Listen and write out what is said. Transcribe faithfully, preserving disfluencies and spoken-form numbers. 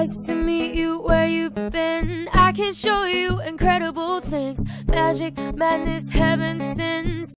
Nice to meet you where you've been. I can show you incredible things. Magic, madness, heaven, sin.